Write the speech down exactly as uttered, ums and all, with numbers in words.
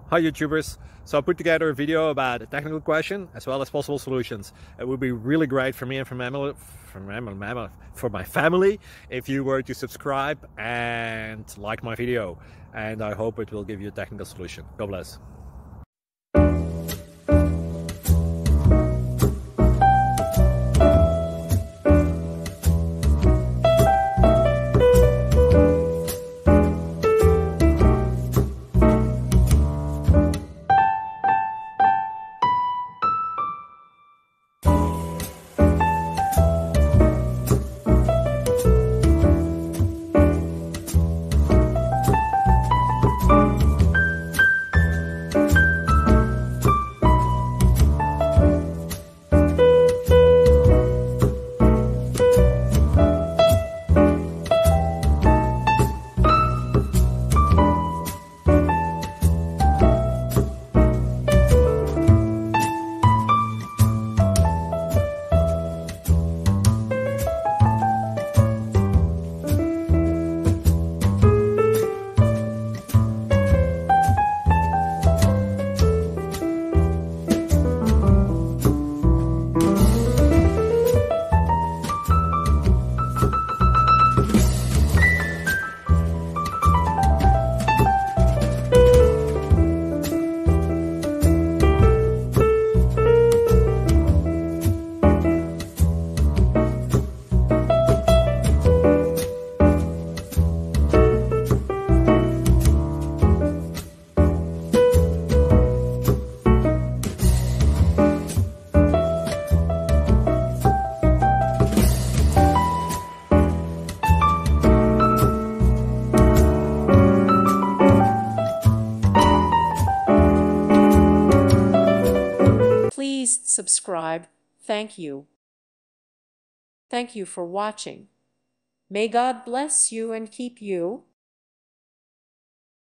Hi YouTubers! So I put together a video about a technical question as well as possible solutions. It would be really great for me and for, mammal, for, mammal, for my family if you were to subscribe and like my video. And I hope it will give you a technical solution. God bless. Please subscribe. Thank you. Thank you for watching. May God bless you and keep you.